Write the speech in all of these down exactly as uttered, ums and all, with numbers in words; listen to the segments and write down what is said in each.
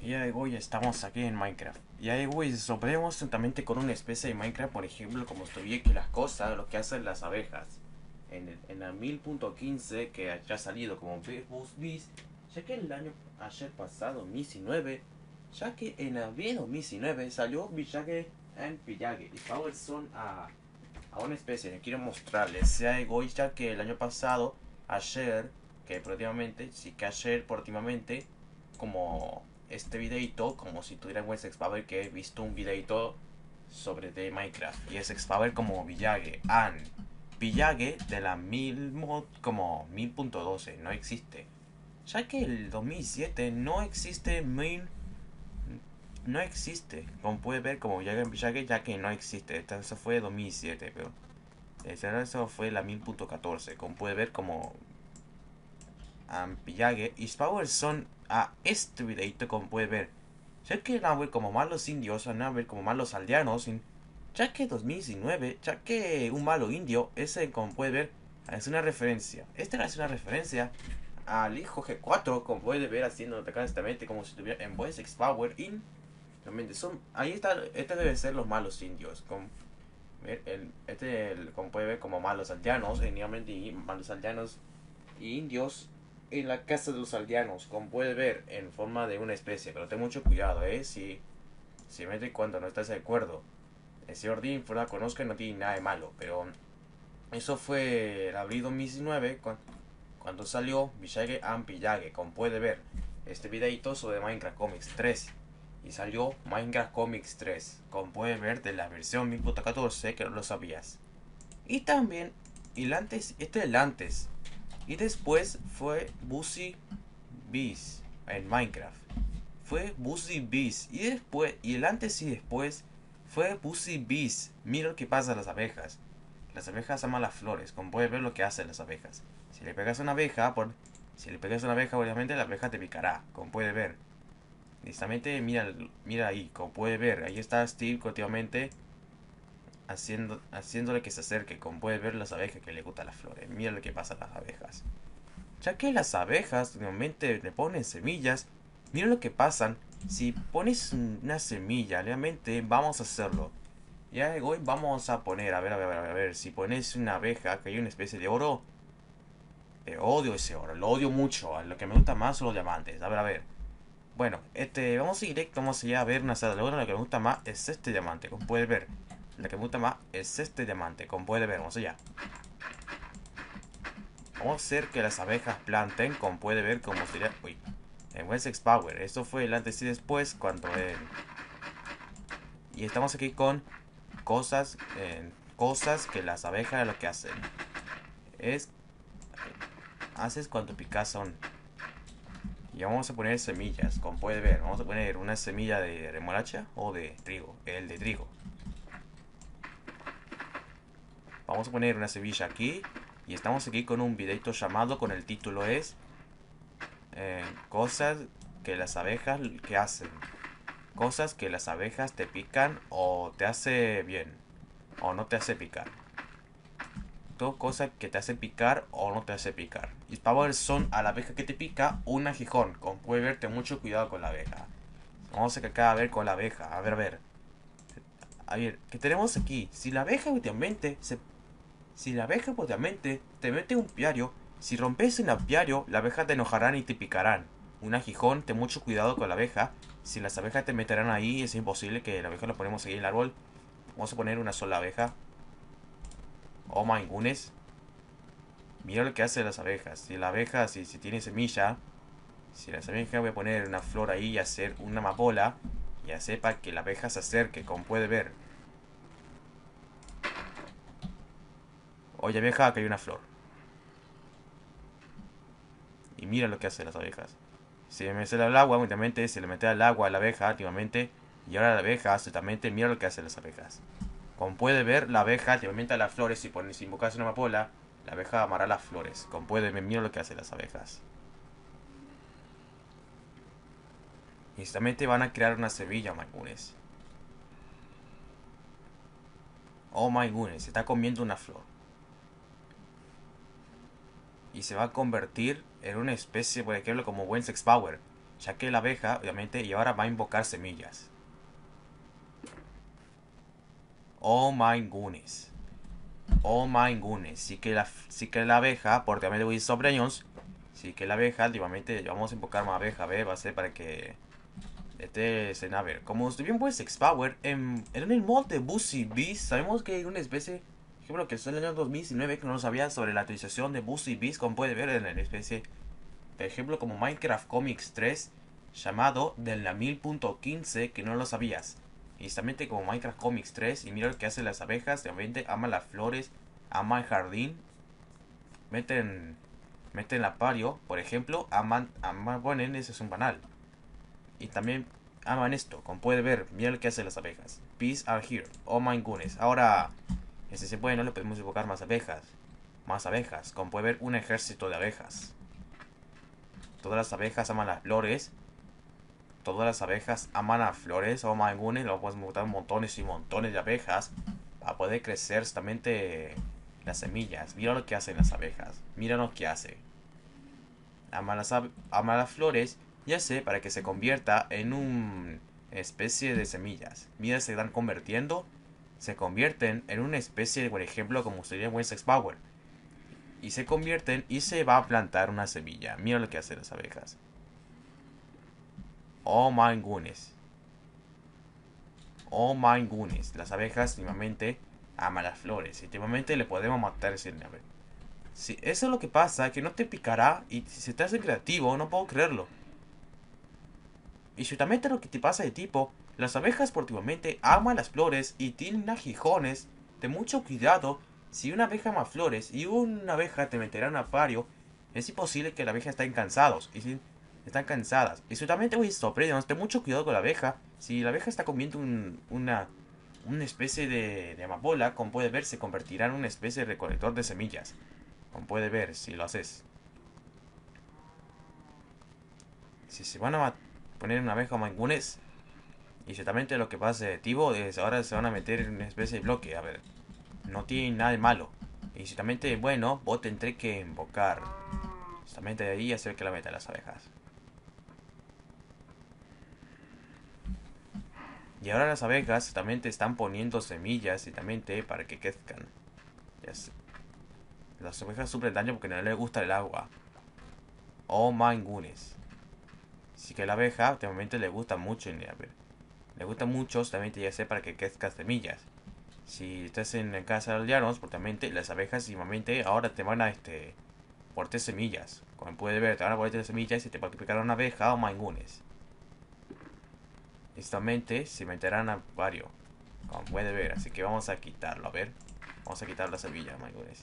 Y ya hoy estamos aquí en Minecraft. Y ahí hoy sorprendemos juntamente con una especie de Minecraft, por ejemplo, como estoy que las cosas, lo que hacen las abejas. En, el, en la mil punto quince que ya ha salido como Boost Beast, ya que el año ayer pasado, dos mil diecinueve, ya que en abril dos mil diecinueve salió Village and Village. Y Power son a, a una especie, que quiero mostrarles. Ya hoy, ya que el año pasado, ayer, que próximamente, sí que ayer, próximamente, como este videito, como si tuviera buen Sexpower, que he visto un videito sobre de Minecraft. Y es Sexpower como Village. And Village de la mil mod como mil punto doce no existe. Ya que el dos mil siete no existe mil. No existe. Como puede ver, como Village en Village, ya que no existe. Eso fue dos mil siete, pero. Eso fue la mil punto catorce. Como puede ver, como Ampillage y Power son a este videito, como puede ver. Ya que van a ver como malos indios, van a ver como malos aldeanos, ya que dos mil diecinueve, ya que un malo indio, ese como puede ver, es una referencia. Esta es una referencia al hijo G cuatro, como puede ver haciendo exactamente como si estuviera en Voice X Power In. Realmente son, ahí está, este debe ser los malos indios. Como, ver, el, este, el, como puede ver, como malos aldeanos, y malos aldeanos y indios en la casa de los aldeanos, como puede ver, en forma de una especie. Pero ten mucho cuidado, eh, si, si mete cuando no estás de acuerdo. El señor Dean, la conozca, no tiene nada de malo, pero eso fue el abril dos mil diecinueve cuando salió Village and Village, como puede ver, este videito sobre Minecraft Comics tres. Y salió Minecraft Comics tres, como puede ver, de la versión mil punto catorce, que no lo sabías. Y también, el antes, este es el antes. Y después fue Busy Bees en Minecraft. Fue Busy Bees. Y después, y el antes y después fue Busy Bees. Mira lo que pasa a las abejas. Las abejas aman las flores. Como puedes ver lo que hacen las abejas. Si le pegas a una abeja, por, si le pegas a una abeja, obviamente la abeja te picará. Como puede ver. Justamente mira, mira ahí, como puede ver. Ahí está Steve continuamente haciendo, haciéndole que se acerque. Como puede ver las abejas que le gustan las flores. Mira lo que pasa a las abejas. Ya que las abejas normalmente le ponen semillas, mira lo que pasan. Si pones una semilla, realmente vamos a hacerlo. Ya hoy vamos a poner, a ver, a ver, a ver, a ver, si pones una abeja que hay una especie de oro, eh, odio ese oro, lo odio mucho. Lo que me gusta más son los diamantes. A ver, a ver. Bueno, este, vamos a ir directo, vamos allá a ver una sala de oro. Lo que me gusta más es este diamante, como puede ver. Lo que me gusta más es este diamante, como puede ver. Vamos allá. Vamos a hacer que las abejas planten, como puede ver, como sería. Uy, en Wessex Power. Esto fue el antes y después cuando eh, y estamos aquí con cosas, eh, cosas que las abejas lo que hacen es haces cuando picas son. Y vamos a poner semillas, como puede ver. Vamos a poner una semilla de remolacha o de trigo, el de trigo. Vamos a poner una semilla aquí y estamos aquí con un videito llamado con el título es eh, cosas que las abejas que hacen. Cosas que las abejas te pican o te hace bien o no te hace picar. Dos cosas que te hacen picar o no te hace picar. Y power son a la abeja que te pica un aguijón. Como puede ver, ten mucho cuidado con la abeja. Vamos a acá a ver con la abeja. A ver, a ver. A ver, ¿qué tenemos aquí? Si la abeja últimamente se... Si la abeja últimamente te mete un piario, si rompes un apiario, la abeja te enojarán y te picarán. Un aguijón, ten mucho cuidado con la abeja. Si las abejas te meterán ahí, es imposible que la abeja lo ponemos ahí en el árbol. Vamos a poner una sola abeja. Oh my goodness. Mira lo que hacen las abejas. Si la abeja, si, si tiene semilla, si la semilla voy a poner una flor ahí y hacer una amapola. Y hacer para que la abeja se acerque, como puede ver. Oye abeja, que hay una flor. Y mira lo que hacen las abejas. Si me mete al agua, últimamente se le mete al agua a la abeja últimamente. Y ahora la abeja, últimamente, mira lo que hacen las abejas. Como puede ver, la abeja últimamente a las flores, si, pones, si invocas una amapola, la abeja amará las flores. Como puede ver, mira lo que hacen las abejas. Instantemente van a crear una semilla, my goodness. Oh my goodness, se está comiendo una flor. Y se va a convertir en una especie, por ejemplo, como buen sex power. Ya que la abeja, obviamente, y ahora va a invocar semillas. Oh my goodness. Oh my goodness. Sí que la, sí que la abeja, porque también le voy a sobre ellos. Sí que la abeja, últimamente, vamos a invocar más abeja, ¿ve? Va a ser para que este es a ver, como bien pues X-Power, en, en el mod de Busy Beast, sabemos que hay una especie, por ejemplo, que es en el año dos mil diecinueve, que no lo sabía sobre la actualización de Busy Beast, como puede ver en la especie, por ejemplo, como Minecraft Comics tres, llamado de la mil punto quince, que no lo sabías. Instante como Minecraft Comics tres, y mira lo que hacen las abejas, realmente ama las flores, ama el jardín, meten, meten apario, por ejemplo, aman, aman, bueno, ese es un banal. Y también aman esto, como puede ver, mira lo que hacen las abejas. Peace are here, oh my goodness. Ahora, si se puede, no le podemos invocar más abejas. Más abejas, como puede ver, un ejército de abejas. Todas las abejas aman las flores. Todas las abejas aman las flores, oh my goodness. Lo podemos invocar montones y montones de abejas para poder crecer justamente las semillas. Mira lo que hacen las abejas. Mira lo que hace. Ama las, ama las flores, ya sé, para que se convierta en una especie de semillas. Mira, se están convirtiendo, se convierten en una especie de, por ejemplo, como sería Wessex Power. Y se convierten y se va a plantar una semilla. Mira lo que hacen las abejas. Oh my goodness. Oh my goodness. Las abejas, últimamente, aman las flores. Y últimamente le podemos matar ese ave. Si eso es lo que pasa, que no te picará. Y si se te hace creativo, no puedo creerlo. Y ciertamente lo que te pasa de tipo, las abejas últimamente aman las flores y tienen aguijones de mucho cuidado. Si una abeja ama flores y una abeja te meterá en un acuario, es imposible que la abeja estén cansados. Y si están cansadas. Y ciertamente voy a sorprendernos, ten mucho cuidado con la abeja. Si la abeja está comiendo un, una, una especie de, de amapola, como puede ver, se convertirá en una especie de recolector de semillas. Como puede ver, si lo haces. Si se van a poner una abeja mangunes, y ciertamente lo que pasa de Tibo es ahora se van a meter en una especie de bloque. A ver, no tiene nada de malo. Y ciertamente, bueno, vos tendré que invocar. Justamente de ahí hacer que la meta las abejas. Y ahora las abejas también te están poniendo semillas y también te para que crezcan. Ya sé. Las abejas sufren daño porque no les gusta el agua. Oh my goodness. Así que la abeja últimamente le gusta mucho. A ver, le gusta mucho justamente ya sé para que crezcan semillas. Si estás en la casa de aldeanos, portamente las abejas últimamente ahora te van a este porte semillas. Como puedes ver, te van a poner semillas y te va a picar una abeja o mangunes. Justamente se meterán a varios. Como puede ver, así que vamos a quitarlo, a ver. Vamos a quitar la semilla, mangunes.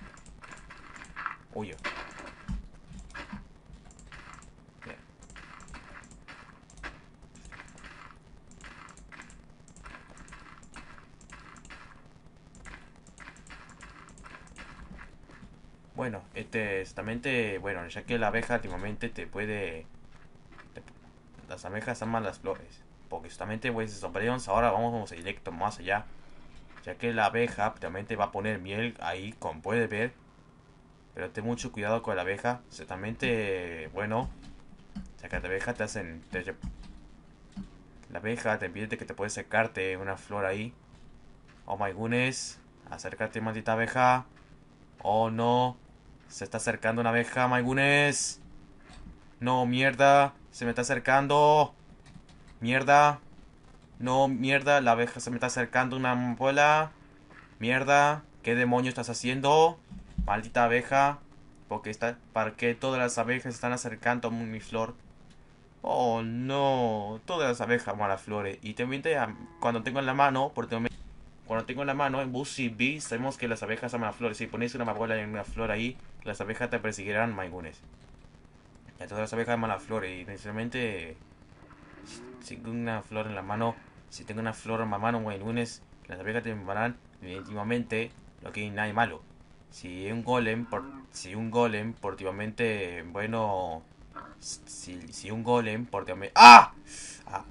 Huyo. Bien. Bueno, este, justamente, bueno, ya que la abeja últimamente te puede... te- las abejas aman las flores. Porque justamente, pues, sombreros, ahora vamos a ir directo más allá. Ya que la abeja últimamente va a poner miel ahí, como puede ver. Pero ten mucho cuidado con la abeja. Ciertamente, bueno, ya que la abeja te hacen... te- la abeja te pide que te puedes secarte una flor ahí. Oh my goodness. Acércate, maldita abeja. Oh no. Se está acercando una abeja, my goodness. No, mierda. Se me está acercando. Mierda. No, mierda. La abeja se me está acercando una bola. Mierda. ¿Qué demonio estás haciendo? Maldita abeja. Porque está, ¿para qué todas las abejas están acercando a mi flor? Oh no. Todas las abejas aman las flores. Y también te, cuando tengo en la mano, porque cuando tengo en la mano en Busy Bee, sabemos que las abejas aman las flores. Si pones una amapola en una flor ahí, las abejas te perseguirán, maigunes. Ya todas las abejas aman las flores. Y necesariamente, si tengo una flor en la mano, si tengo una flor en la mano, maigunes, las abejas te amarán definitivamente, lo que hay nada de malo. Si un golem, por, si un golem, portivamente, bueno, si, si un golem, portivamente... ¡Ah! ¡Ah!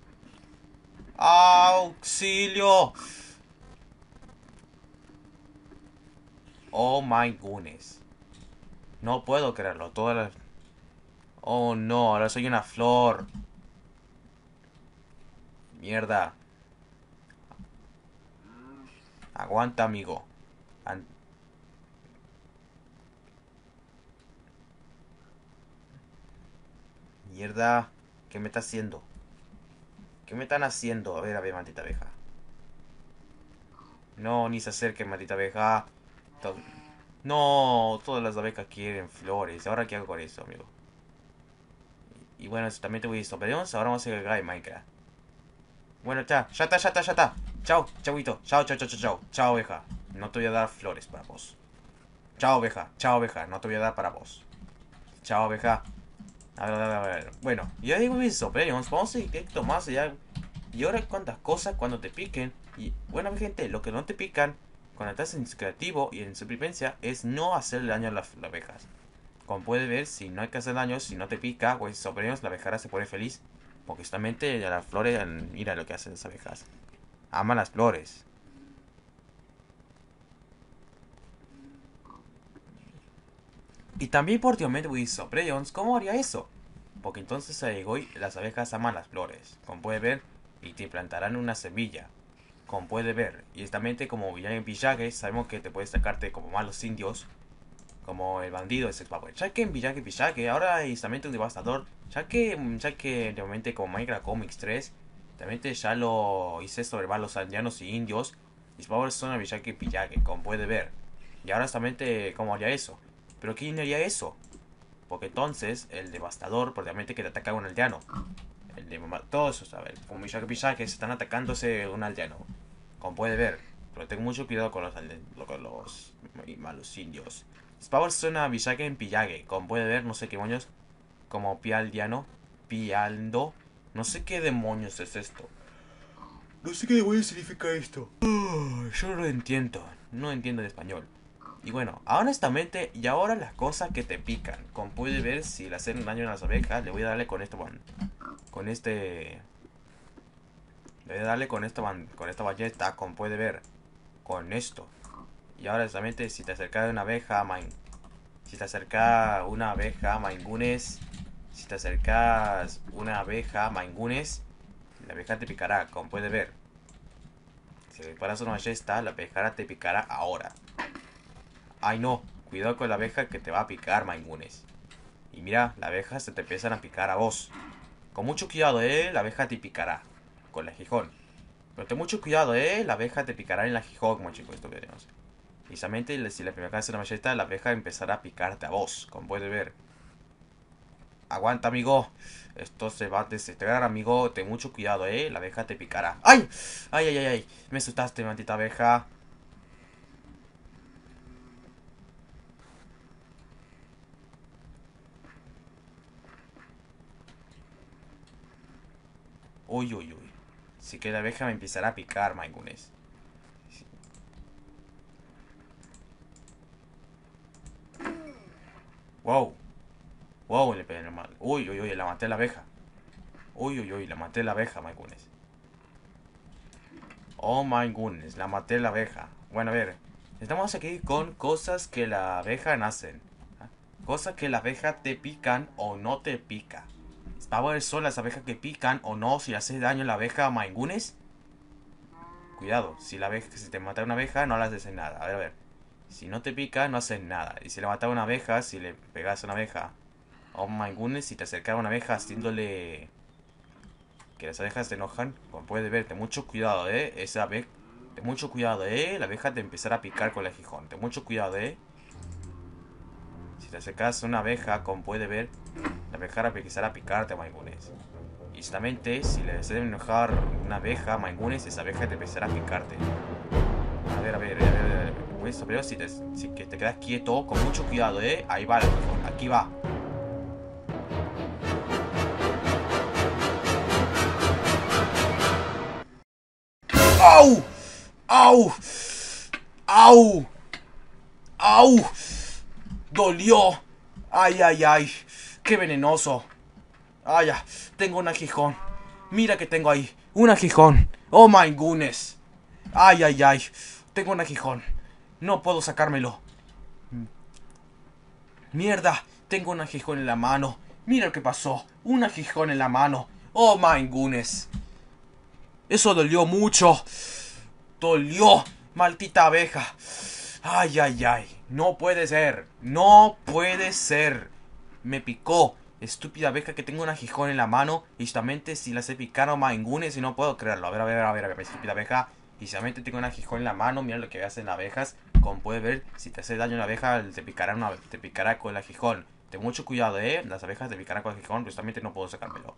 ¡Auxilio! Oh my goodness. No puedo creerlo. Todas las... Oh no, ahora soy una flor. Mierda. Aguanta, amigo. An- Mierda. ¿Qué me está haciendo? ¿Qué me están haciendo? A ver, a ver, maldita abeja. No, ni se acerque, maldita abeja. To- No, todas las abejas quieren flores. ¿Ahora qué hago con eso, amigo? Y bueno, eso también te voy a decir. Veremos, ahora vamos a ir a Minecraft. Bueno, ya, ya está, ya está, ya está. Chao, chauito. Chao, chao, chao, chao, chao. Chao, oveja. No te voy a dar flores para vos. Chao, oveja. Chao, oveja. No te voy a dar para vos. Chao, oveja. A ver, a ver, a ver. Bueno, ya digo eso, pero vamos a ir directo más allá. Y ahora cuántas cosas cuando te piquen. Y bueno, mi gente, lo que no te pican cuando estás en creativo y en supervivencia es no hacerle daño a las, las abejas. Como puedes ver, si no hay que hacer daño, si no te pica, pues sobre ellos la abejara se pone feliz. Porque justamente las flores, mira lo que hacen las abejas. Aman las flores. Y también por últimamente voy sobre ellos, ¿cómo haría eso? Porque entonces hoy las abejas aman las flores. Como puedes ver, y te plantarán una semilla. Como puede ver, y justamente como villano en Village, sabemos que te puedes sacarte como malos indios, como el bandido de Sex Power. Ya que en Village Village ahora hay justamente un devastador, ya que, ya que de momento como Minecraft Comics tres, también ya lo hice sobre malos aldeanos y indios, y Power son a Village Village, como puede ver. Y ahora justamente, ¿cómo haría eso? Pero ¿quién haría eso? Porque entonces el devastador, probablemente que te ataca a un aldeano. El de todos esos, a ver, como Village Village se están atacándose un aldeano. Como puede ver, pero tengo mucho cuidado con los, con los malos indios. Spawn suena a Visage en Pillage. Como puede ver, no sé qué demonios. Como Pialdiano. Pialdo. No sé qué demonios es esto. No sé qué demonios significa esto. Uh, yo no lo entiendo. No entiendo el español. Y bueno, honestamente, y ahora las cosas que te pican. Como puede ver, si le hacen daño a las abejas, le voy a darle con esto, bueno, con este. Le voy a darle con esto, con esta ballesta, como puede ver. Con esto. Y ahora exactamente si te acerca una abeja, main, si te acerca una abeja, maingunes, si te acercas una abeja, maingunes, la abeja te picará, como puedes ver. Si le disparas una ballesta, la abeja te picará ahora. Ay no, cuidado con la abeja que te va a picar, maingunes. Y mira, la abeja se te empiezan a picar a vos. Con mucho cuidado, eh, la abeja te picará. Con el aguijón. Pero ten mucho cuidado, eh, la abeja te picará en el aguijón, como chicos, esto veremos. Precisamente si la primera vez una macheta, la abeja empezará a picarte a vos, como puedes ver. Aguanta, amigo. Esto se va a desintegrar, amigo. Ten mucho cuidado, eh. La abeja te picará. ¡Ay! ¡Ay, ay, ay! ay! Me asustaste, maldita abeja. Uy, uy, uy. Sí que la abeja me empezará a picar, Maigunes. Sí. Wow. Wow, le pegué mal. Uy, uy, uy, la maté a la abeja. Uy, uy, uy, la maté a la abeja, Maigunes. Oh my goodness, la maté a la abeja. Bueno, a ver. Estamos aquí con cosas que la abeja nacen. Cosas que la abeja te pican o no te pica. Power son las abejas que pican o no, si haces daño a la abeja maingunes. Cuidado, si la abeja, si te mata una abeja, no le haces nada. A ver, a ver. Si no te pica, no haces nada. Y si le mata una abeja, si le pegas a una abeja, oh my goodness, si te acercas a una abeja haciéndole que las abejas se enojan, como puedes ver, ten mucho cuidado, eh. Esa abeja, ten mucho cuidado, eh. La abeja te empezará a picar con el aguijón. Ten mucho cuidado, eh. Si te acercas a una abeja, como puedes ver, la abeja empezará a picarte, my goodness. Y justamente, si le desea enojar una abeja, Maingunes, esa abeja te empezará a picarte. A ver, a ver, a ver, a ver. Pues, pero si te, si que te quedas quieto, con mucho cuidado, ¿eh? Ahí va, aquí va. ¡Au! ¡Au! ¡Au! ¡Au! ¡Dolió! ¡Ay, ay, ay! ¡Qué venenoso! ¡Ay, ya! Tengo un aguijón. Mira que tengo ahí. Un aguijón. ¡Oh, my goodness! ¡Ay, ay, ay! Tengo un aguijón. No puedo sacármelo. Mierda, tengo un aguijón en la mano. Mira lo que pasó. Un aguijón en la mano. Oh my goodness. Eso dolió mucho. Dolió. Maldita abeja. Ay, ay, ay. No puede ser. No puede ser. Me picó. Estúpida abeja que tengo un aguijón en la mano. Y justamente si la sé picar a mangunes y no puedo creerlo. A ver, a ver, a ver, a ver, estúpida abeja. Y solamente tengo un aguijón en la mano. Mira lo que hacen las abejas. Como puedes ver, si te hace daño una abeja, te picará, una, te picará con el aguijón. Ten mucho cuidado, eh. Las abejas te picarán con el aguijón. Justamente no puedo sacármelo.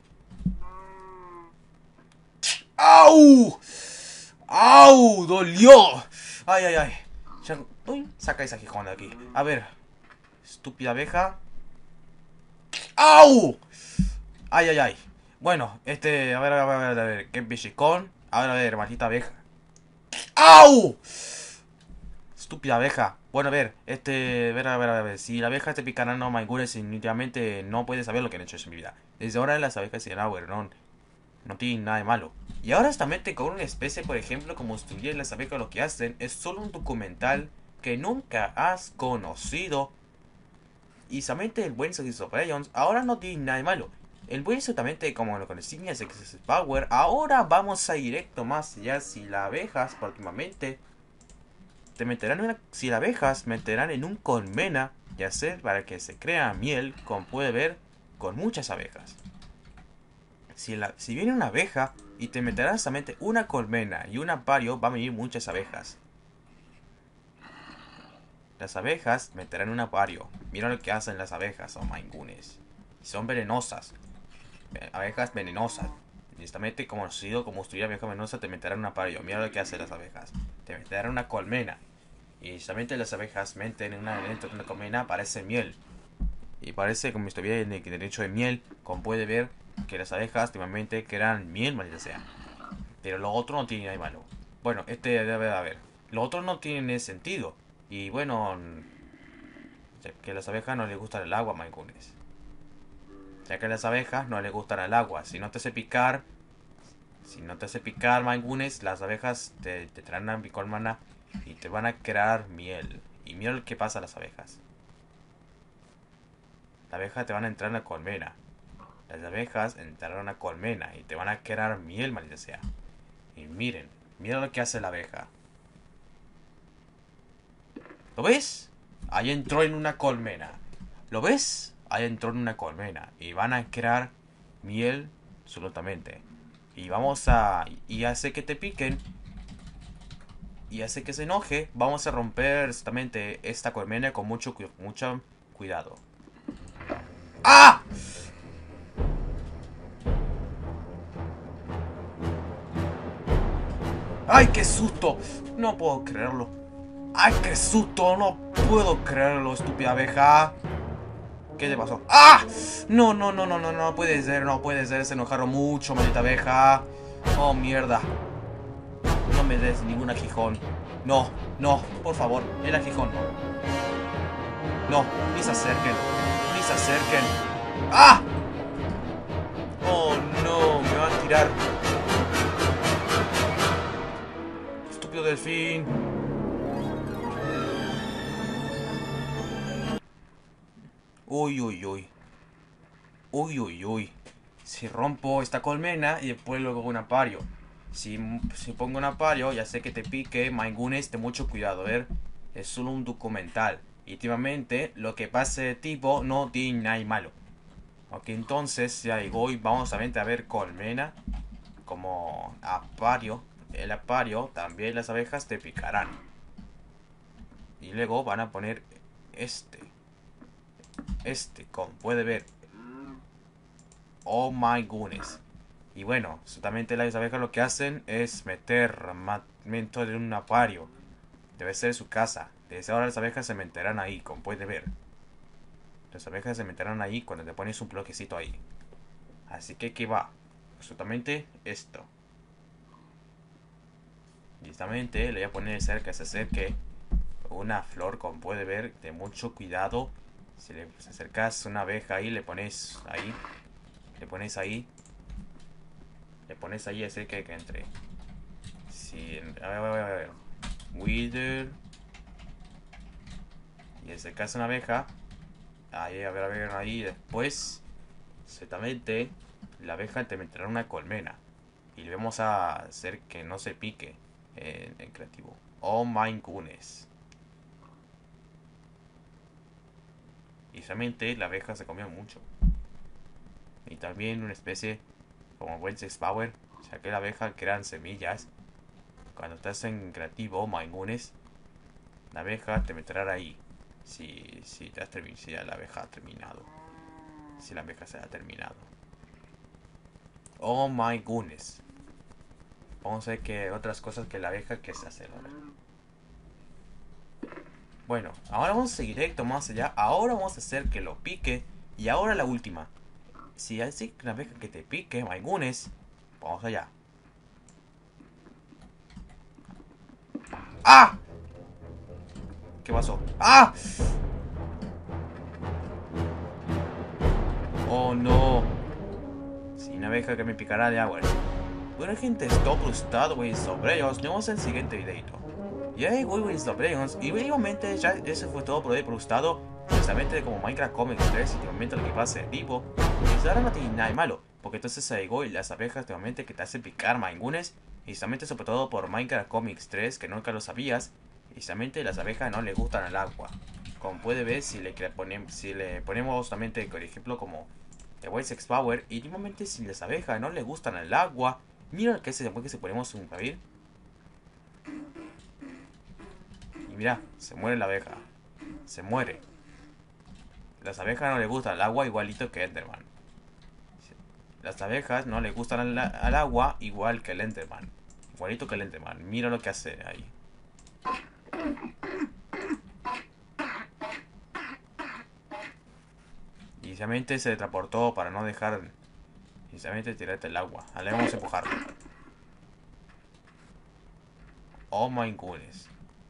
¡Au! ¡Au! ¡Dolió! ¡Ay, ay, ay! Ya, uy, saca ese aguijón de aquí. A ver. Estúpida abeja. ¡Au! ¡Ay, ay, ay! Bueno, este... A ver, a ver, a ver, a ver. ¿Qué bichicón? A ver, a ver, maldita abeja. ¡Au! Estúpida abeja. Bueno, a ver, este... A ver, a ver, a ver. Si la abeja te picará, no my goodness, definitivamente no puedes saber lo que han hecho en mi vida. Desde ahora las abejas se llaman, bueno, no, no tienen nada de malo. Y ahora justamente con una especie, por ejemplo, como estudiar las abejas, lo que hacen es solo un documental que nunca has conocido. Y solamente el buen Sexy Jones ahora no tiene nada de malo. El buen solamente como lo conocía Sexy Power, ahora vamos a directo más allá. Si las abejas últimamente te meterán en una, si las abejas meterán en un colmena, ya sea para que se crea miel, como puede ver, con muchas abejas. Si, la, si viene una abeja y te meterán solamente una colmena y un acuario, va a venir muchas abejas. Las abejas meterán un acuario. Mira lo que hacen las abejas, oh my goodness. Son venenosas. Abejas venenosas. Justamente conocido como estudiar abeja venenosa, te meterán un acuario. Mira lo que hacen las abejas. Te meterán una colmena. Y justamente las abejas meten en una, dentro de una colmena, parece miel. Y parece como estoy en el derecho de miel, como puede ver que las abejas últimamente crean miel, maldita sea. Pero lo otro no tiene nada de malo. Bueno, este debe de haber. Lo otro no tiene sentido. Y bueno, que a las abejas no les gusta el agua, mangunes. Ya que a las abejas no les gusta el agua. Si no te hace picar, si no te hace picar, mangunes, las abejas te, te traen una bicolmana y te van a crear miel. Y mira lo que pasa a las abejas. Las abejas te van a entrar en la colmena. Las abejas entrarán a una colmena y te van a crear miel, maldita sea. Y miren, mira lo que hace la abeja. ¿Lo ves? Ahí entró en una colmena. ¿Lo ves? Ahí entró en una colmena. Y van a crear miel absolutamente. Y vamos a... Y hace que te piquen. Y hace que se enoje. Vamos a romper justamente esta colmena con mucho, mucho cuidado. ¡Ah! ¡Ay, qué susto! No puedo creerlo. ¡Ay, qué susto! No puedo creerlo, estúpida abeja. ¿Qué te pasó? ¡Ah! No, no, no, no, no, no puede ser, no puede ser. Se enojaron mucho, maldita abeja. Oh, mierda. No me des ningún aguijón. No, no, por favor, el aguijón. No, ni se acerquen. Ni se acerquen. ¡Ah! Oh, no, me van a tirar. Estúpido delfín. Uy, uy, uy. Uy, uy, uy. Si rompo esta colmena y después luego un acuario. Si, si pongo un acuario, ya sé que te pique, mangunes, ten mucho cuidado, a ver. Es solo un documental. Y últimamente, lo que pase de tipo no tiene nada malo. Ok, entonces, ya hoy vamos a ver, a ver colmena como acuario. El acuario, también las abejas te picarán. Y luego van a poner este. Este, como puede ver. Oh my goodness. Y bueno, solamente las abejas lo que hacen es meter dentro de un acuario. Debe ser su casa. Desde ahora las abejas se meterán ahí, como puede ver. Las abejas se meterán ahí cuando te pones un bloquecito ahí. Así que aquí va. Absolutamente esto. Y justamente le voy a poner cerca, se acerque una flor, como puede ver, de mucho cuidado. Si le acercas una abeja ahí, le pones ahí. Le pones ahí. Le pones ahí, así que, que entre. Si, a ver, a ver, a ver. Wither. Y acercas una abeja. Ahí, a ver, a ver, ahí. Después Ciertamente, la abeja te meterá en una colmena. Y le vamos a hacer que no se pique en el creativo. Oh my goodness. Y realmente la abeja se comió mucho. Y también una especie como Wences Power, ya que la abeja crean semillas. Cuando estás en creativo, oh my goodness, la abeja te meterá ahí. Si, si, te has terminado, si la abeja ha terminado. Si la abeja se ha terminado. Oh my goodness. Vamos a ver que otras cosas que la abeja que se hace. Bueno, ahora vamos a seguir directo más allá. Ahora vamos a hacer que lo pique. Y ahora la última. Si hace una abeja que te pique, my goodness, vamos allá. ¡Ah! ¿Qué pasó? ¡Ah! Oh no. Si una abeja que me picará de agua. Bueno gente, estoy frustrado güey sobre ellos. Nos vemos en el siguiente videito. Y ahí voy güey sobre ellos. Y igualmente ya eso fue todo por hoy frustrado. Precisamente como Minecraft Comics tres y últimamente lo que pasa en vivo. Y ahora no tiene nada de malo. Porque entonces ahí y las abejas últimamente que te hacen picar mangunes. Y justamente sobre todo por Minecraft Comics tres que nunca lo sabías. Y justamente las abejas no le gustan al agua. Como puede ver si le, ponemos, si le ponemos justamente por ejemplo como The Wences Power. Y últimamente si las abejas no le gustan al agua. Mira que se después que se ponemos un papel. Y mira, se muere la abeja. Se muere. Las abejas no le gustan al agua igualito que Enderman. Las abejas no le gustan al, al agua igual que el Enderman. Igualito que el Enderman. Mira lo que hace ahí. Y inicialmente se transportó para no dejar inicialmente tirarte el agua. Ahora vamos a empujarlo. Oh my goodness.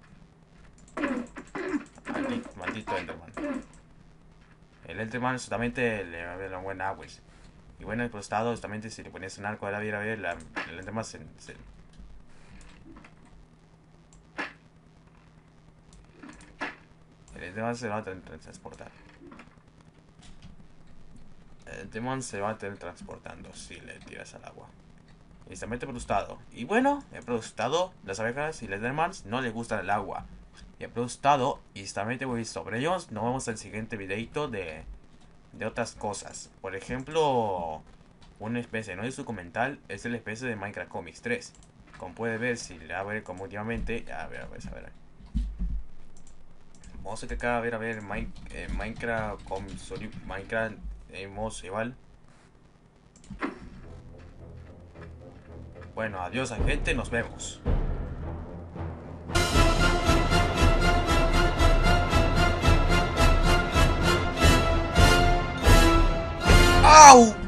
Maldito, maldito Enderman. El Enderman solamente le va a ver una buena agua. Y bueno, el costado, justamente si le pones un arco de la vida, a ver, la, el Enderman se, se... El Enderman se va a tener que transportar. El Enderman se va a tener transportando si le tiras al agua. Y justamente produstado. Y bueno, he produstado las abejas y el Enderman no les gusta el agua. Y he produstado y justamente voy sobre ellos. Nos vemos en el siguiente videito de... de otras cosas. Por ejemplo, una especie no es documental, es la especie de Minecraft Comics tres. Como puede ver, si le va a ver como últimamente, a ver, a ver, a ver. Vamos a acá a ver, a ver, Mine, eh, Minecraft Comics, Minecraft Hemos igual. Bueno, adiós gente, nos vemos. ¡Au!